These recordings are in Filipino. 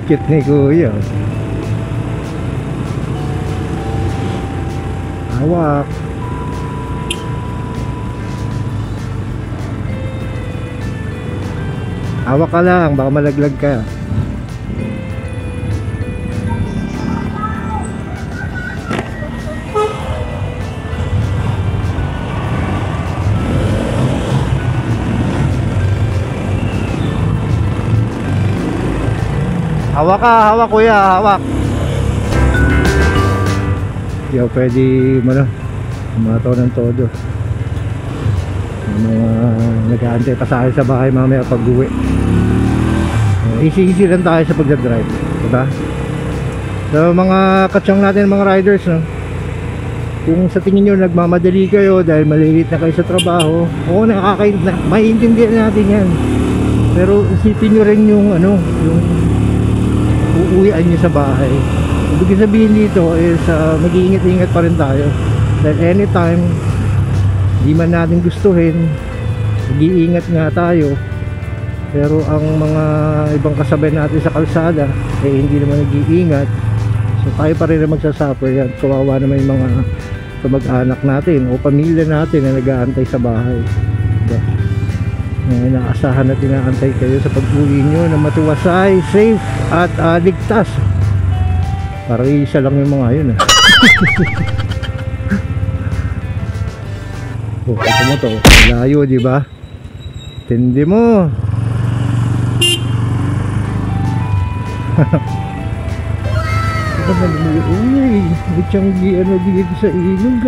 Cute ni kuya. Hawak. Hawak ka lang, baka malaglag ka. Hawak ka, hawak kuya, hawak. Hindi ako pwede mataw ng todo. Mga nag-aantay pa sa akin sa bahay mamaya pag uwi. Easy lang tayo sa pagdadrive, diba? So mga katsang natin, mga riders, no? Kung sa tingin nyo nagmamadali kayo dahil malilit na kayo sa trabaho, oo, maiintindihan natin yan. Pero isipin nyo rin yung yung uuwian nyo sa bahay. Ibig sabihin dito is mag-iingat-ingat pa rin tayo. Dahil anytime di man natin gustuhin, mag-iingat nga tayo. Pero ang mga ibang kasabay natin sa kalsada hindi naman nag-iingat. So tayo pa rin na magsasuffer yan. Kawawa naman yung mga kamag-anak natin o pamilya natin na nag-aantay sa bahay. Diba? Inaasahan at inaantay kayo sa pag-uwi nyo na matiwasay, safe at ligtas. Para isa lang yung mga yun oh, ito mo to, layo diba? Tindi mo. Uy, bitsang dito sa ilog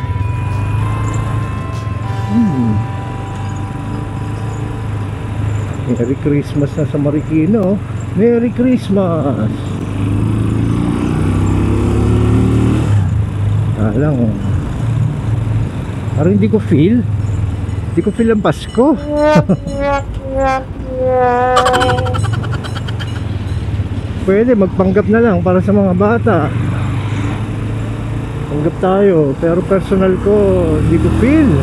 Merry Christmas na sa Marikina. Merry Christmas. Lang parang hindi ko feel ang Pasko. Pwede magpanggap na lang para sa mga bata. Panggap tayo, pero personal ko hindi ko feel.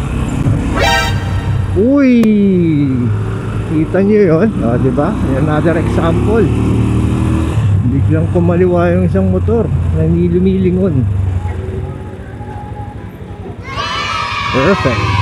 Uy, kita nyo yun? Diba? Another example. Biglang kumaliwa yung isang motor na hindi lumilingon. Perfect.